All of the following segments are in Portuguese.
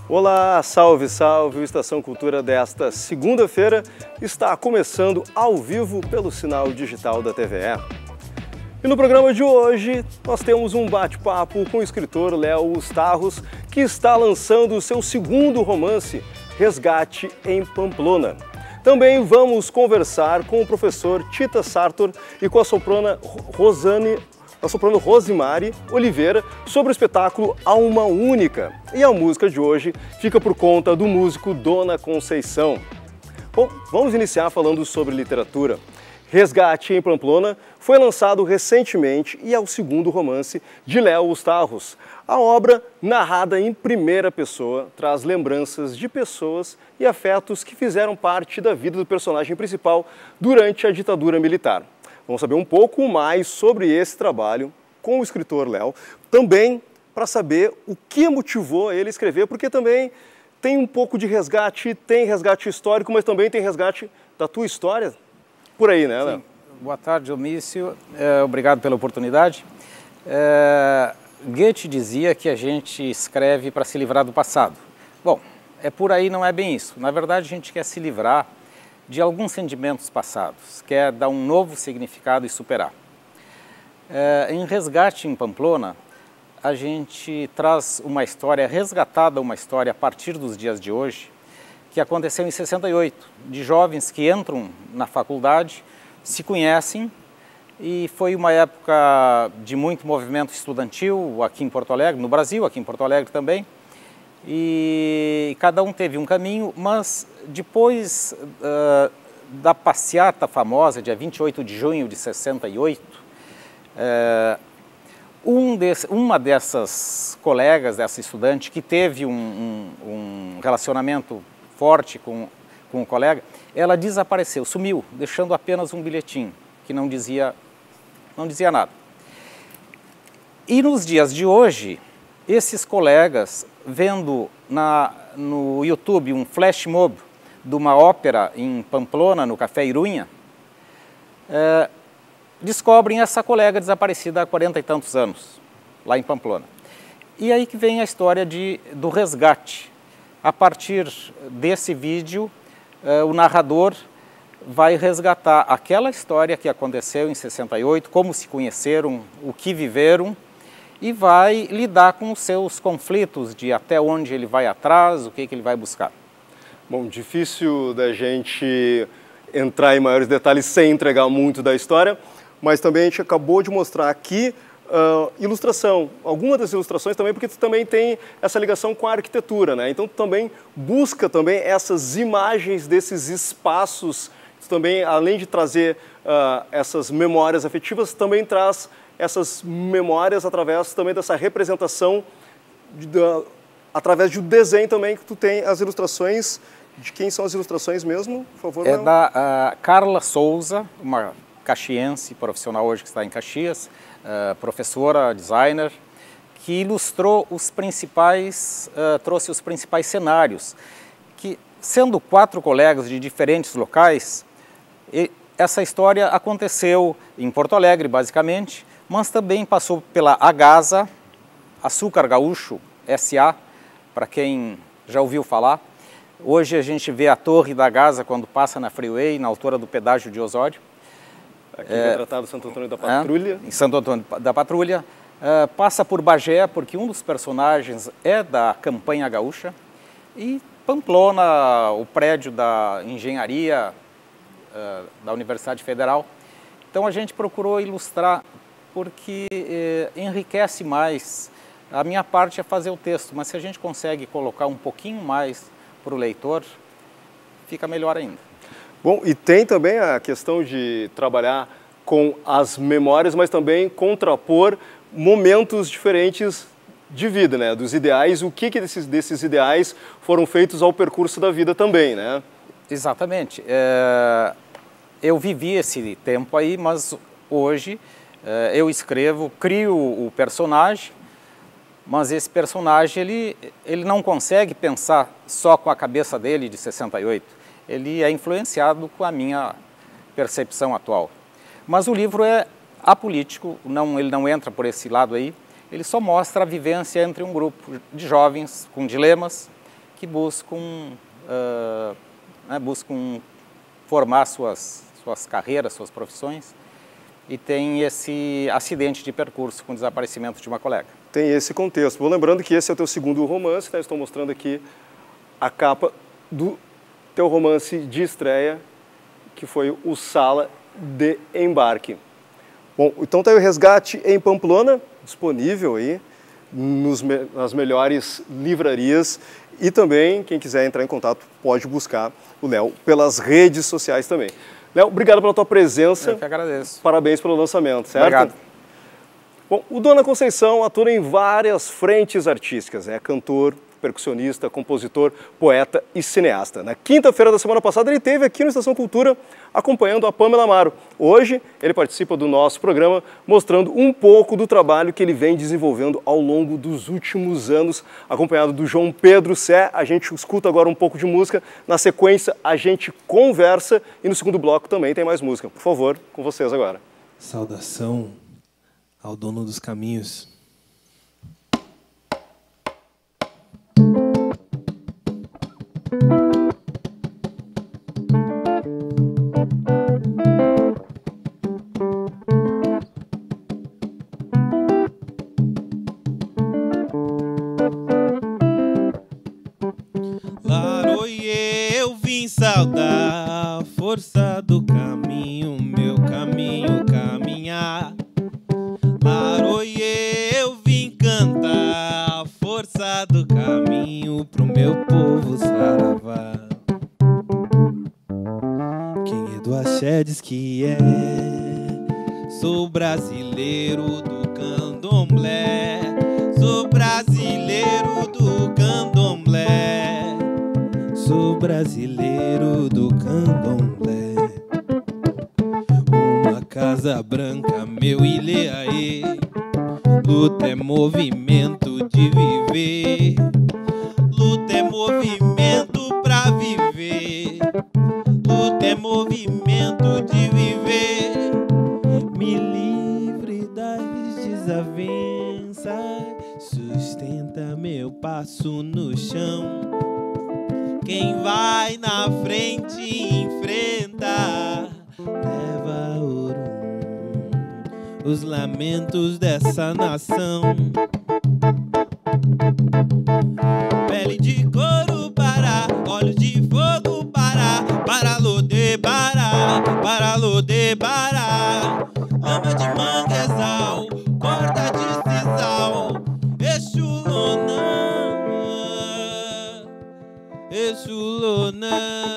Olá, salve, salve! O Estação Cultura desta segunda-feira está começando ao vivo pelo sinal digital da TVE. E no programa de hoje nós temos um bate-papo com o escritor Léo Ustarros, que está lançando o seu segundo romance, Resgate em Pamplona. Também vamos conversar com o professor Tita Sartor e com a soprano Rosimari Oliveira sobre o espetáculo Alma Única. E a música de hoje fica por conta do músico Dona Conceição. Bom, vamos iniciar falando sobre literatura. Resgate em Pamplona foi lançado recentemente e é o segundo romance de Léo Ustarros. A obra, narrada em primeira pessoa, traz lembranças de pessoas e afetos que fizeram parte da vida do personagem principal durante a ditadura militar. Vamos saber um pouco mais sobre esse trabalho com o escritor Léo, também para saber o que motivou ele a escrever, porque também tem um pouco de resgate, tem resgate histórico, mas também tem resgate da tua história por aí, né, Léo? Boa tarde, Omício. Obrigado pela oportunidade. Goethe dizia que a gente escreve para se livrar do passado. Bom, por aí não é bem isso. Na verdade, a gente quer se livrar de alguns sentimentos passados, quer dar um novo significado e superar. Em Resgate em Pamplona, a gente traz uma história resgatada, uma história a partir dos dias de hoje, que aconteceu em 68, de jovens que entram na faculdade, se conhecem, e foi uma época de muito movimento estudantil aqui em Porto Alegre, no Brasil, aqui em Porto Alegre também, e cada um teve um caminho, mas depois da passeata famosa, dia 28 de junho de 68, uma dessas colegas, dessa estudante, que teve um relacionamento forte com o colega, ela desapareceu, sumiu, deixando apenas um bilhetinho que não dizia nada. E nos dias de hoje, esses colegas, vendo no YouTube um flash mob de uma ópera em Pamplona, no Café Irunha, descobrem essa colega desaparecida há 40 e tantos anos, lá em Pamplona. E aí que vem a história do resgate. A partir desse vídeo, o narrador vai resgatar aquela história que aconteceu em 68, como se conheceram, o que viveram, e vai lidar com os seus conflitos de até onde ele vai atrás, o que ele vai buscar. Bom, difícil da gente entrar em maiores detalhes sem entregar muito da história, mas também a gente acabou de mostrar aqui ilustração, alguma das ilustrações também, porque tu também tem essa ligação com a arquitetura, né? Então tu também busca também essas imagens desses espaços, tu também, além de trazer essas memórias afetivas, também traz essas memórias através também dessa representação, através de um desenho também, que tu tem as ilustrações. De quem são as ilustrações mesmo, por favor? É da Carla Souza, uma caxiense profissional hoje que está em Caxias, professora, designer, que ilustrou trouxe os principais cenários, que, sendo 4 colegas de diferentes locais, essa história aconteceu em Porto Alegre, basicamente, mas também passou pela Agasa, Açúcar Gaúcho S.A., para quem já ouviu falar. Hoje a gente vê a torre da Agasa quando passa na Freeway, na altura do pedágio de Osório. Aqui retratado Santo Antônio da Patrulha. Em Santo Antônio da Patrulha. Passa por Bagé, porque um dos personagens é da campanha gaúcha. E Pamplona, o prédio da engenharia da Universidade Federal. Então a gente procurou ilustrar porque enriquece mais. A minha parte é fazer o texto, mas se a gente consegue colocar um pouquinho mais para o leitor, fica melhor ainda. Bom, e tem também a questão de trabalhar com as memórias, mas também contrapor momentos diferentes de vida, né? Dos ideais, o que desses ideais foram feitos ao percurso da vida também, né? Exatamente. Eu vivi esse tempo aí, mas hoje eu escrevo, crio o personagem, mas esse personagem ele não consegue pensar só com a cabeça dele de 68. Ele é influenciado com a minha percepção atual. Mas o livro é apolítico, ele não entra por esse lado aí, ele só mostra a vivência entre um grupo de jovens com dilemas que buscam, buscam formar suas carreiras, suas profissões, e tem esse acidente de percurso com o desaparecimento de uma colega. Tem esse contexto. Vou lembrando que esse é o teu segundo romance, né? Estou mostrando aqui a capa do teu romance de estreia, que foi o Sala de Embarque. Bom, então tá aí o Resgate em Pamplona, disponível aí nas melhores livrarias, e também quem quiser entrar em contato pode buscar o Léo pelas redes sociais também. Léo, obrigado pela tua presença. Eu que agradeço. Parabéns pelo lançamento, certo? Obrigado. Bom, o Dona Conceição atua em várias frentes artísticas, é cantor, percussionista, compositor, poeta e cineasta. Na quinta-feira da semana passada ele esteve aqui no Estação Cultura acompanhando a Pamela Amaro. Hoje ele participa do nosso programa mostrando um pouco do trabalho que ele vem desenvolvendo ao longo dos últimos anos, acompanhado do João Pedro Sé. A gente escuta agora um pouco de música, na sequência a gente conversa e no segundo bloco também tem mais música. Por favor, com vocês agora. Saudação ao dono dos caminhos. Laroie, eu vim saudar a força do caminho, meu caminho caminhar. Laroie, eu vim cantar a força do caminho pro meu povo saravá. Quem é do axé diz que é, sou brasileiro do candomblé, sou brasileiro do candomblé, sou brasileiro do candomblé. Uma casa branca, meu Ileaê, luta é movimento de viver, luta é movimento pra viver, luta é movimento de viver. Me livre das desavenças, sustenta meu passo no chão. Quem vai na frente enfrenta, leva ouro, os lamentos dessa nação. Pele de couro para, olhos de fogo para Lodebará, para Lodebará. Lama de manguezal, corda de sisal, Exulonã, Exulonã.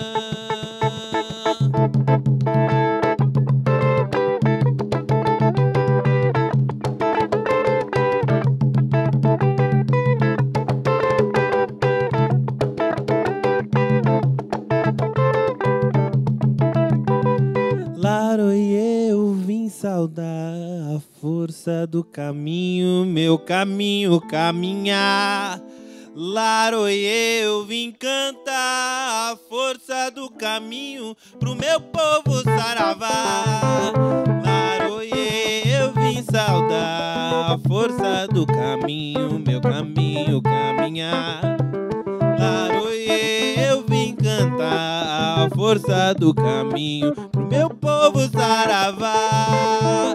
Laroie, eu vim saudar a força do caminho, meu caminho caminhar. Laroie, eu vim cantar a força do caminho pro meu povo saravá. Laroie, eu vim saudar a força do caminho, meu caminho caminhar. Laroie, eu vim cantar a força do caminho pro meu povo saravá.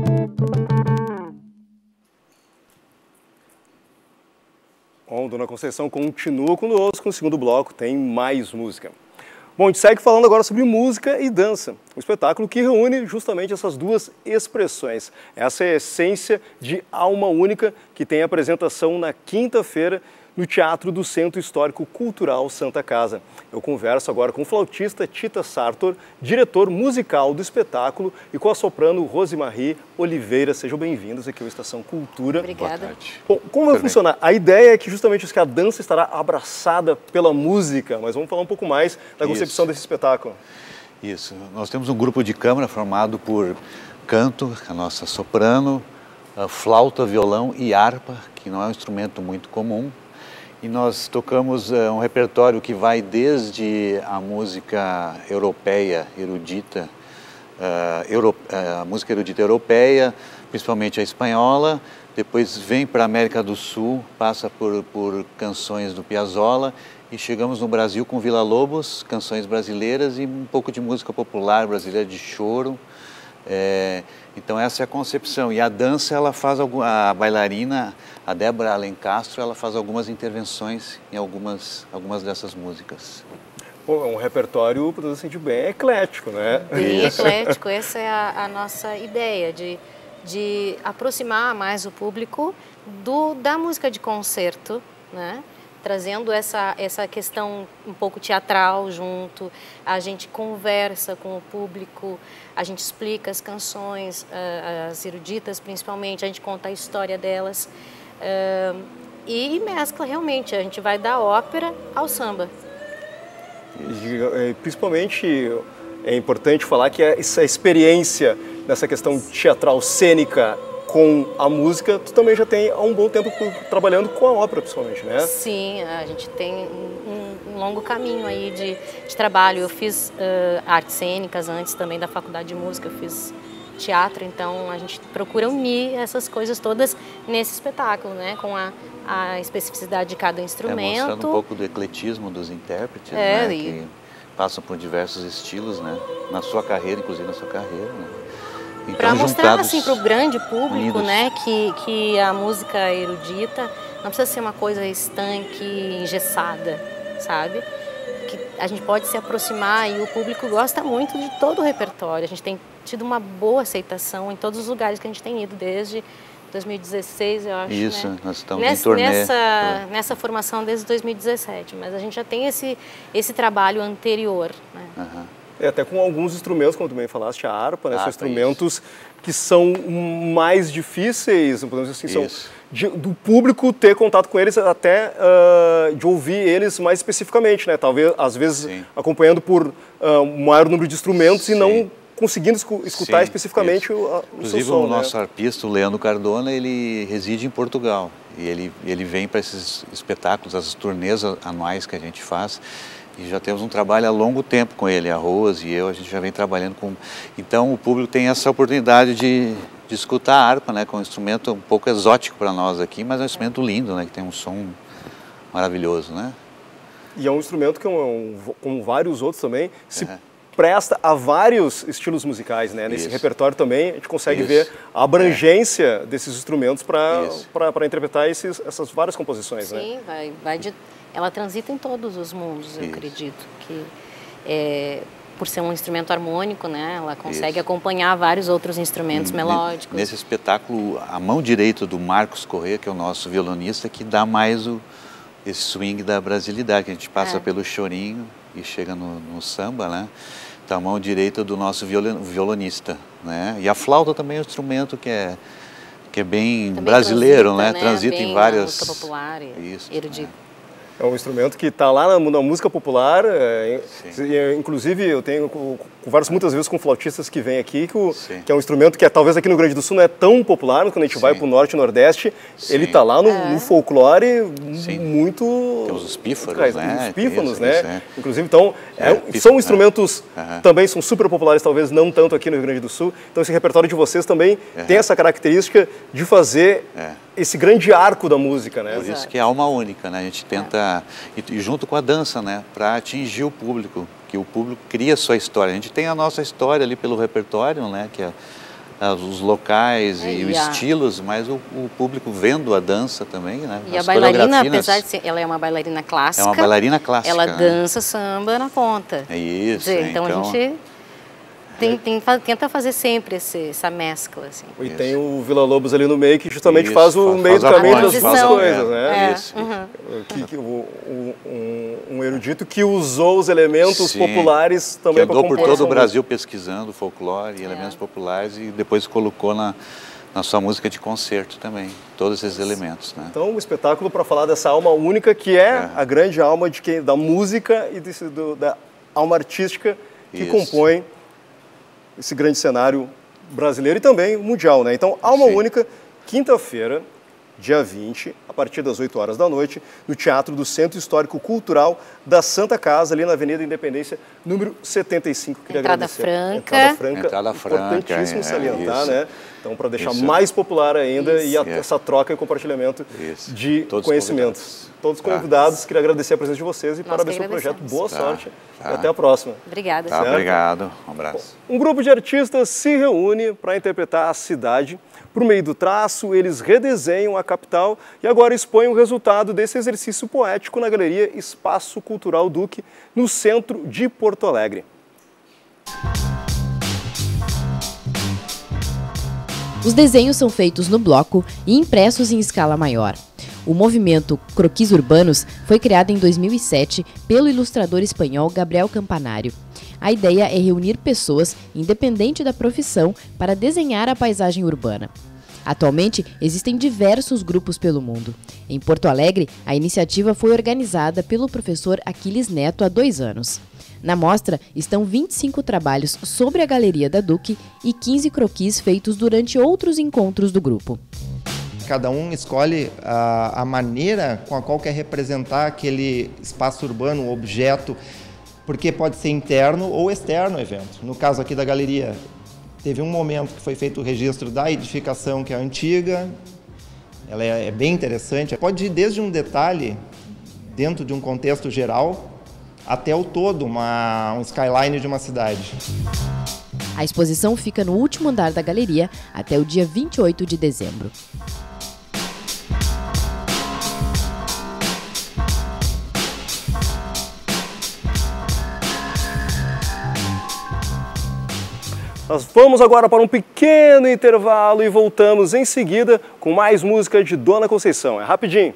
Bom, Dona Conceição continua conosco no segundo bloco, tem mais música. Bom, a gente segue falando agora sobre música e dança, um espetáculo que reúne justamente essas duas expressões. Essa é a essência de Alma Única, que tem apresentação na quinta-feira no Teatro do Centro Histórico Cultural Santa Casa. Eu converso agora com o flautista Tita Sartor, diretor musical do espetáculo, e com a soprano Rosemarie Oliveira. Sejam bem-vindos aqui ao Estação Cultura. Obrigada. Bom, como vai funcionar? A ideia é que justamente a dança estará abraçada pela música, mas vamos falar um pouco mais da concepção desse espetáculo. Isso. Nós temos um grupo de câmara formado por canto, a nossa soprano, a flauta, violão e harpa, que não é um instrumento muito comum. E nós tocamos um repertório que vai desde a música europeia, erudita, a música erudita europeia, principalmente a espanhola, depois vem para a América do Sul, passa por canções do Piazzolla e chegamos no Brasil com Villa Lobos, canções brasileiras e um pouco de música popular brasileira, de choro. Então essa é a concepção. E a dança, ela faz a bailarina, a Débora Alencastro, ela faz algumas intervenções em algumas dessas músicas. Pô, é um repertório, para você sentir bem, eclético, né? Bem eclético, essa é a nossa ideia, de aproximar mais o público da música de concerto, né? Trazendo essa questão um pouco teatral junto, a gente conversa com o público, a gente explica as canções, as eruditas principalmente, a gente conta a história delas e mescla realmente, a gente vai da ópera ao samba. E, principalmente é importante falar que essa experiência nessa questão teatral cênica com a música, tu também já tem há um bom tempo trabalhando com a ópera, principalmente, né? Sim, a gente tem um longo caminho aí de trabalho. Eu fiz artes cênicas antes também da faculdade de música, eu fiz teatro, então a gente procura unir essas coisas todas nesse espetáculo, né? Com a especificidade de cada instrumento. Mostrando um pouco do ecletismo dos intérpretes, né? Que passam por diversos estilos, né? Na sua carreira, inclusive na sua carreira, né? Então, para mostrar assim para o grande público, né, que a música erudita não precisa ser uma coisa estanque, engessada, sabe? Que a gente pode se aproximar e o público gosta muito de todo o repertório. A gente tem tido uma boa aceitação em todos os lugares que a gente tem ido desde 2016, eu acho. Isso, né? Nós estamos em turnê. Nessa formação desde 2017, mas a gente já tem esse trabalho anterior, né? Até com alguns instrumentos, como tu bem falaste, a harpa, né? São instrumentos que são mais difíceis, podemos dizer assim, são do público ter contato com eles, até de ouvir eles mais especificamente, né? Talvez, às vezes, acompanhando por um maior número de instrumentos e não conseguindo escutar especificamente o seu Inclusive, som, o nosso arpista, o Leandro Cardona, ele reside em Portugal e ele vem para esses espetáculos, as turnês anuais que a gente faz. E já temos um trabalho há longo tempo com ele, a Rose e eu, a gente já vem trabalhando com... Então o público tem essa oportunidade de escutar a harpa, né, que é um instrumento um pouco exótico para nós aqui, mas é um instrumento lindo, né, que tem um som maravilhoso, né? E é um instrumento que, como vários outros também, se presta a vários estilos musicais, né? Nesse repertório também a gente consegue ver a abrangência desses instrumentos para interpretar essas várias composições, né? Sim, ela transita em todos os mundos, eu acredito, que por ser um instrumento harmônico, né, ela consegue acompanhar vários outros instrumentos melódicos. Nesse espetáculo, a mão direita do Marcos Corrêa, que é o nosso violonista, que dá mais esse swing da brasilidade, que a gente passa pelo chorinho e chega no samba, né? Então, a mão direita do nosso violonista, né? E a flauta também é um instrumento que é bem também brasileiro, né? Transita em várias... música popular e erudita. É um instrumento que está lá na música popular, inclusive eu tenho converso muitas vezes com flautistas que vêm aqui, que é um instrumento que talvez aqui no Rio Grande do Sul não é tão popular, mas quando a gente vai para o Norte e Nordeste, ele está lá no folclore muito... Temos os pífanos, né? Os pífanos, né? Inclusive, então, são instrumentos também são super populares, talvez não tanto aqui no Rio Grande do Sul, então esse repertório de vocês também tem essa característica de fazer esse grande arco da música, né? Por isso que é alma única, né? A gente tenta, e junto com a dança, né? Para atingir o público, que o público cria a sua história. A gente tem a nossa história ali pelo repertório, né? Que é os locais e os estilos, mas o público vendo a dança também, né? E a bailarina, apesar de ser, ela é uma bailarina clássica. É uma bailarina clássica. Ela dança samba na ponta. É isso. Dizer, então a gente tenta fazer sempre essa mescla, assim. E tem o Villa Lobos ali no meio, que justamente faz o meio do caminho das duas coisas, né? Um erudito que usou os elementos populares também para compor. Que andou por todo o Brasil pesquisando folclore e elementos populares e depois colocou na sua música de concerto também, todos esses elementos, né? Então, um espetáculo para falar dessa alma única, que é a grande alma da música e da alma artística que compõe esse grande cenário brasileiro e também mundial, né? Então, Alma Única, quinta-feira, dia 20, a partir das 8 horas da noite, no Teatro do Centro Histórico Cultural da Santa Casa, ali na Avenida Independência, número 75. Queria Entrada agradecer. franca. Entrada franca. Importantíssimo salientar, isso. né? Então, para deixar Isso. mais popular ainda Isso. e essa troca e compartilhamento Isso. de Todos conhecimentos. convidados. Todos convidados, queria agradecer a presença de vocês e Nós parabéns que pelo projeto. agradecemos. Boa sorte Tá. e até a próxima. Obrigada. Tá, Silvio. obrigado. Um abraço. Um grupo de artistas se reúne para interpretar a cidade. Por meio do traço, eles redesenham a capital e agora expõem o resultado desse exercício poético na Galeria Espaço Cultural Duque, no centro de Porto Alegre. Os desenhos são feitos no bloco e impressos em escala maior. O movimento Croquis Urbanos foi criado em 2007 pelo ilustrador espanhol Gabriel Campanário. A ideia é reunir pessoas, independente da profissão, para desenhar a paisagem urbana. Atualmente, existem diversos grupos pelo mundo. Em Porto Alegre, a iniciativa foi organizada pelo professor Aquiles Neto há 2 anos. Na mostra estão 25 trabalhos sobre a Galeria da Duque e 15 croquis feitos durante outros encontros do grupo. Cada um escolhe a maneira com a qual quer representar aquele espaço urbano, o objeto, porque pode ser interno ou externo ao evento. No caso aqui da galeria, teve um momento que foi feito o registro da edificação, que é antiga, ela é bem interessante. Pode ir desde um detalhe, dentro de um contexto geral, até o todo, um skyline de uma cidade. A exposição fica no último andar da galeria até o dia 28 de dezembro. Nós vamos agora para um pequeno intervalo e voltamos em seguida com mais música de Dona Conceição. É rapidinho.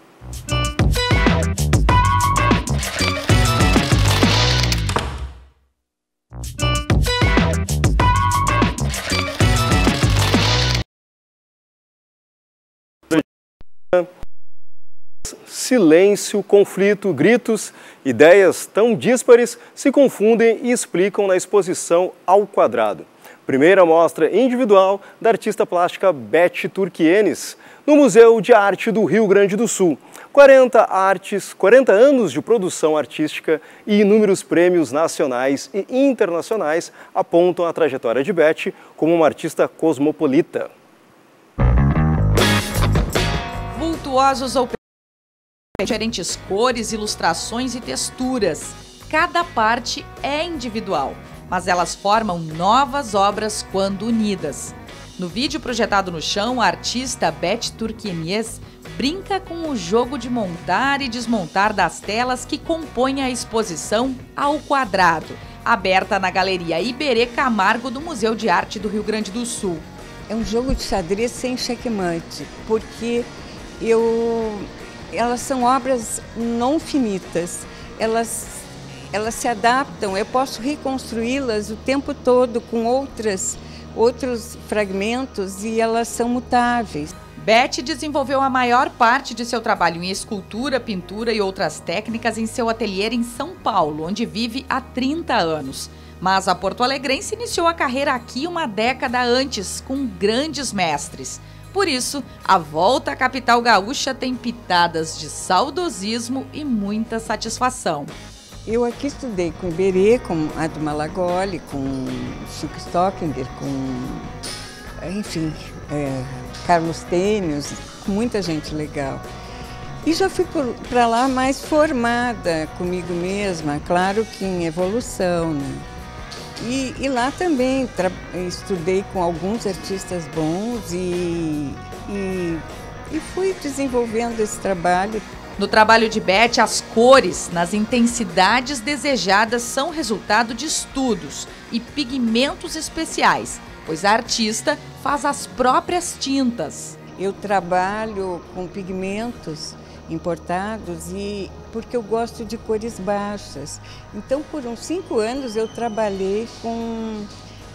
Silêncio, conflito, gritos, ideias tão díspares se confundem e explicam na exposição Ao Quadrado. Primeira mostra individual da artista plástica Beth Turquienes, no Museu de Arte do Rio Grande do Sul. 40 anos de produção artística e inúmeros prêmios nacionais e internacionais apontam a trajetória de Beth como uma artista cosmopolita. Vultuosos ou diferentes cores, ilustrações e texturas. Cada parte é individual, mas elas formam novas obras quando unidas. No vídeo projetado no chão, a artista Beth Turquienes brinca com o jogo de montar e desmontar das telas que compõem a exposição Ao Quadrado, aberta na Galeria Iberê Camargo do Museu de Arte do Rio Grande do Sul. É um jogo de xadrez sem checkmate, porque elas são obras não finitas, elas se adaptam, eu posso reconstruí-las o tempo todo com outros fragmentos e elas são mutáveis. Beth desenvolveu a maior parte de seu trabalho em escultura, pintura e outras técnicas em seu ateliê em São Paulo, onde vive há 30 anos. Mas a porto-alegrense iniciou a carreira aqui uma década antes, com grandes mestres. Por isso, a volta à capital gaúcha tem pitadas de saudosismo e muita satisfação. Eu aqui estudei com Iberê, com Ado Malagoli, com Chico Stockinger, Carlos Tênios, com muita gente legal. E já fui para lá mais formada comigo mesma, claro que em evolução, né? E lá também estudei com alguns artistas bons e fui desenvolvendo esse trabalho. No trabalho de Beth, as cores, nas intensidades desejadas, são resultado de estudos e pigmentos especiais, pois a artista faz as próprias tintas. Eu trabalho com pigmentos importados porque eu gosto de cores baixas. Então, por uns 5 anos, eu trabalhei com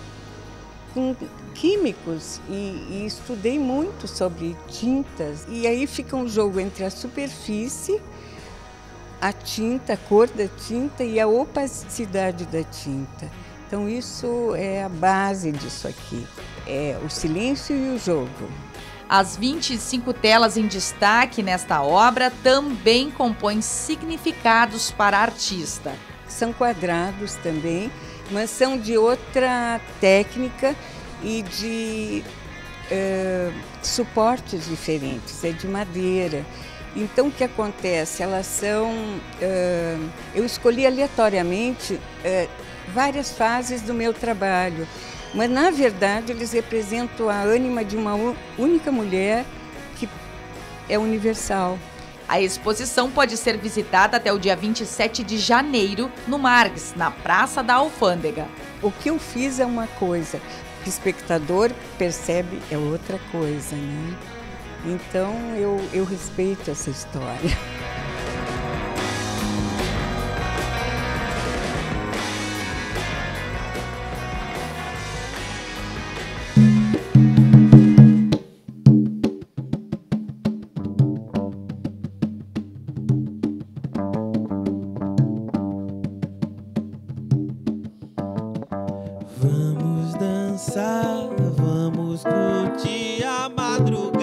químicos e estudei muito sobre tintas. E aí fica um jogo entre a superfície, a tinta, a cor da tinta e a opacidade da tinta. Então, isso é a base disso aqui, é o silêncio e o jogo. As 25 telas em destaque nesta obra também compõem significados para a artista. São quadrados também, mas são de outra técnica e de suportes diferentes, é de madeira. Então, o que acontece? Elas são... eu escolhi aleatoriamente várias fases do meu trabalho, mas, na verdade, eles representam a ânima de uma única mulher que é universal. A exposição pode ser visitada até o dia 27 de janeiro, no Margs, na Praça da Alfândega. O que eu fiz é uma coisa, o que o espectador percebe é outra coisa, né? Então, eu respeito essa história. Vamos dançar, vamos curtir a madrugada.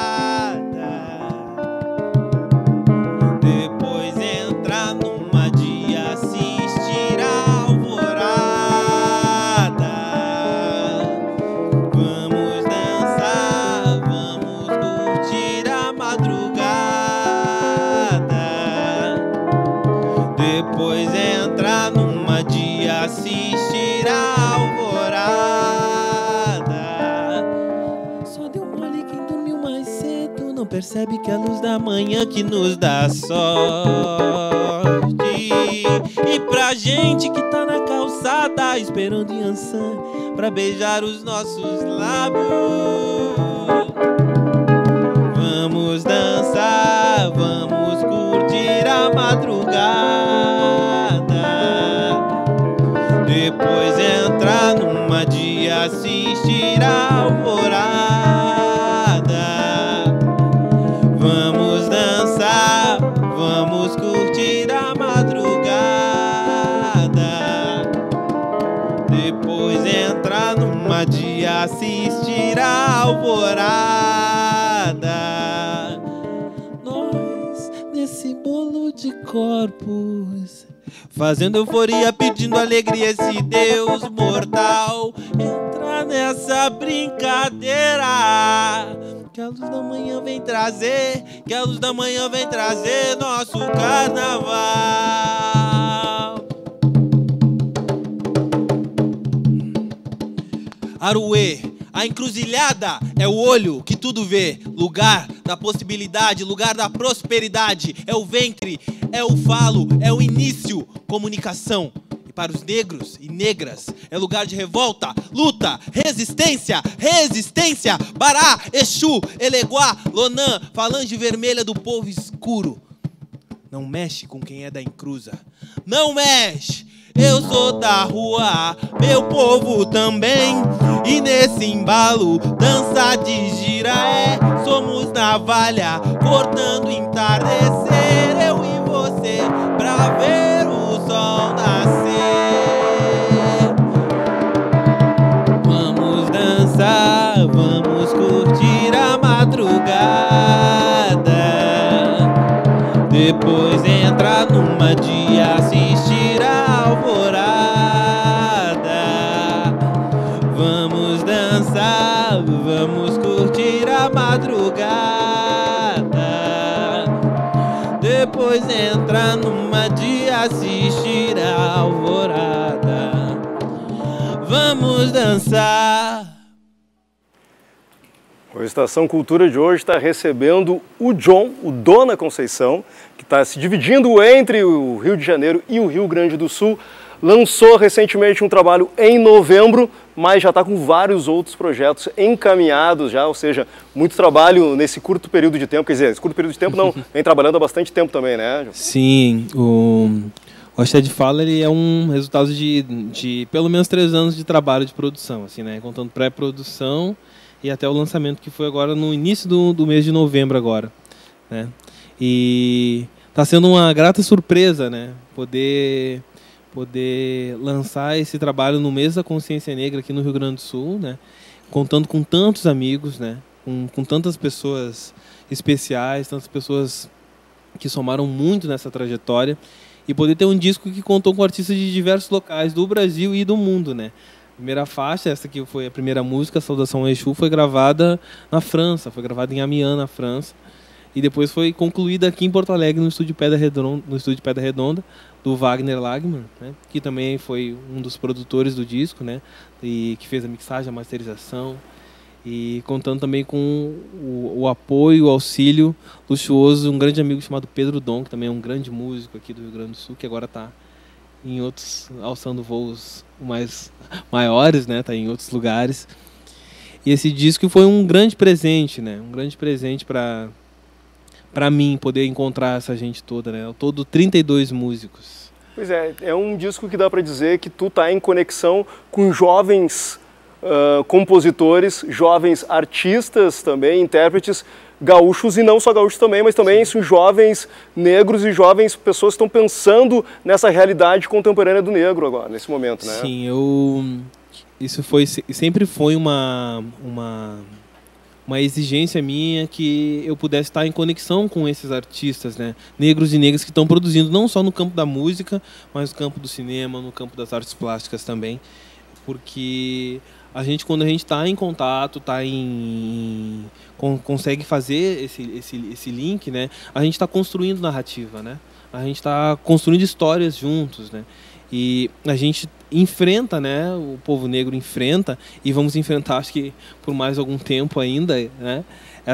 Depois entrar numa de assistir a alvorada. Vamos dançar, vamos curtir a madrugada. Depois entrar numa de assistir a alvorada. Só deu mole quem dormiu mais cedo, não percebe que é a luz da manhã que nos dá sorte. E pra gente que tá na calçada esperando Yansan pra beijar os nossos lábios. Vamos dançar, vamos curtir a madrugada. Depois entrar numa de assistir a alvorada. Vamos dançar, vamos curtir a madrugada. Depois entrar numa de assistir a alvorada. Nós, nesse bolo de corpos, fazendo euforia, pedindo alegria, esse Deus mortal entrar nessa brincadeira. Que a luz da manhã vem trazer, que a luz da manhã vem trazer nosso carnaval. Aruê, a encruzilhada é o olho que tudo vê, lugar da possibilidade, lugar da prosperidade, é o ventre, é o falo, é o início, comunicação. E para os negros e negras é lugar de revolta, luta, resistência, resistência. Bará, Exu, Eleguá, Lonã, falange vermelha do povo escuro. Não mexe com quem é da encruza, não mexe. Eu sou da rua, meu povo também. E nesse embalo, dança de giraé. Somos navalha, cortando entardecer. Eu e você, pra ver o sol nascer. Vamos dançar, vamos curtir a madrugada. Depois entrar numa de assistir a alvorada. Vamos dançar, vamos curtir a madrugada. Depois entrar numa de assistir a alvorada. Vamos dançar. A Estação Cultura de hoje está recebendo o John, o Dona Conceição, que está se dividindo entre o Rio de Janeiro e o Rio Grande do Sul. Lançou recentemente um trabalho em novembro, mas já está com vários outros projetos encaminhados já, ou seja, muito trabalho nesse curto período de tempo. Quer dizer, esse curto período de tempo não, vem trabalhando há bastante tempo também, né? Sim, o Axé de Fala ele é um resultado de pelo menos 3 anos de trabalho de produção, assim, né? Contando pré-produção e até o lançamento que foi agora no início do mês de novembro agora, né? E está sendo uma grata surpresa, né? Poder lançar esse trabalho no mês da consciência negra aqui no Rio Grande do Sul, né? Contando com tantos amigos, né? com tantas pessoas especiais, tantas pessoas que somaram muito nessa trajetória, e poder ter um disco que contou com artistas de diversos locais do Brasil e do mundo, né? A primeira faixa, essa que foi a primeira música, Saudação ao Exu, foi gravada na França, foi gravada em Amiens, na França, e depois foi concluída aqui em Porto Alegre, no estúdio Pedra Redonda, do Wagner Lagman, né? Que também foi um dos produtores do disco, né? E que fez a mixagem, a masterização, e contando também com o apoio, o auxílio luxuoso, um grande amigo chamado Pedro Dom, que também é um grande músico aqui do Rio Grande do Sul, que agora está em outros, alçando voos mais maiores, né? Está em outros lugares. E esse disco foi um grande presente, né? Um grande presente para mim poder encontrar essa gente toda, né? Ao todo 32 músicos. Pois é um disco que dá para dizer que tu tá em conexão com jovens compositores, jovens artistas também, intérpretes gaúchos, e não só gaúchos também, mas também jovens negros e jovens pessoas que estão pensando nessa realidade contemporânea do negro agora, nesse momento, né? Sim, isso sempre foi uma exigência minha que eu pudesse estar em conexão com esses artistas, né, negros e negras que estão produzindo não só no campo da música, mas no campo do cinema, no campo das artes plásticas também, porque quando a gente está em contato, consegue fazer esse link, né, a gente está construindo narrativa, né, a gente está construindo histórias juntos, né, e a gente enfrenta, né, o povo negro enfrenta, e vamos enfrentar, acho que por mais algum tempo ainda, né,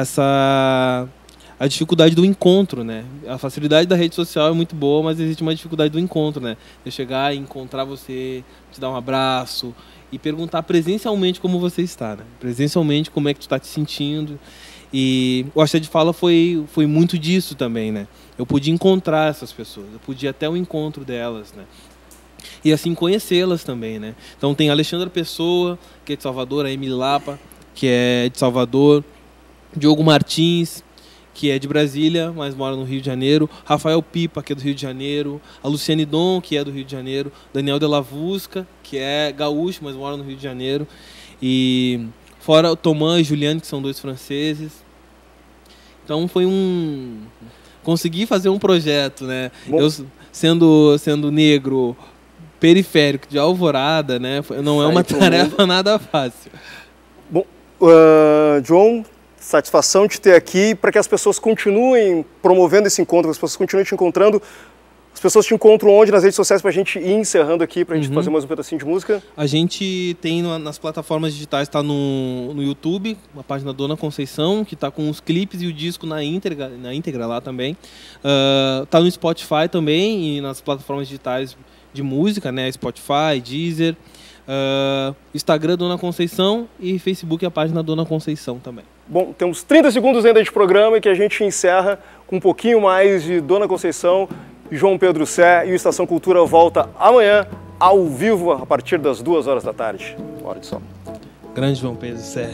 a dificuldade do encontro, né. A facilidade da rede social é muito boa, mas existe uma dificuldade do encontro, né, de chegar e encontrar você, te dar um abraço e perguntar presencialmente como você está, né, presencialmente como é que tu está te sentindo. E o Axé de Fala foi muito disso também, né. Eu pude encontrar essas pessoas, eu pude ir até o encontro delas, né, e assim conhecê-las também, né. Então tem a Alexandra Pessoa, que é de Salvador, a Emily Lapa, que é de Salvador, Diogo Martins, que é de Brasília, mas mora no Rio de Janeiro, Rafael Pipa, que é do Rio de Janeiro, a Luciane Dom, que é do Rio de Janeiro, Daniel de la Vusca, que é gaúcho, mas mora no Rio de Janeiro, e fora o Tomás e Juliane, que são 2 franceses. Então foi consegui fazer um projeto, né? Bom, eu sendo negro periférico de Alvorada, né? Não é uma tarefa nada fácil. Bom, John, satisfação de ter aqui, para que as pessoas continuem promovendo esse encontro, as pessoas continuem te encontrando. As pessoas te encontram onde nas redes sociais, para a gente ir encerrando aqui, para a gente fazer mais um pedacinho de música? A gente tem nas plataformas digitais, está no YouTube, a página Dona Conceição, que está com os clipes e o disco na íntegra lá também. Está no Spotify também e nas plataformas digitais de música, né? Spotify, Deezer, Instagram Dona Conceição e Facebook a página Dona Conceição também. Bom, temos 30 segundos ainda de programa, que a gente encerra com um pouquinho mais de Dona Conceição, João Pedro Sé, e o Estação Cultura volta amanhã, ao vivo, a partir das 2h da tarde. Hora de som. Grande João Pedro Sé.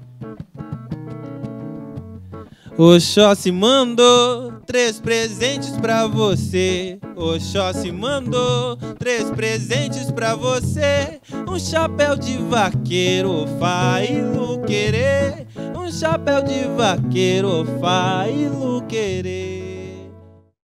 Oxóssi mandou 3 presentes pra você. Oxóssi mandou 3 presentes pra você. Um chapéu de vaqueiro faz-lo querer. Um chapéu de vaqueiro faz-lo querer.